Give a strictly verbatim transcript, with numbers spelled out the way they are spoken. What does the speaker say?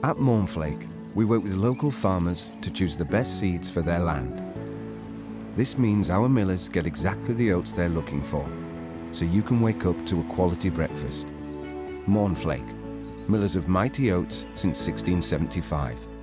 At Mornflake, we work with local farmers to choose the best seeds for their land. This means our millers get exactly the oats they're looking for, so you can wake up to a quality breakfast. Mornflake, millers of mighty oats since sixteen seventy-five.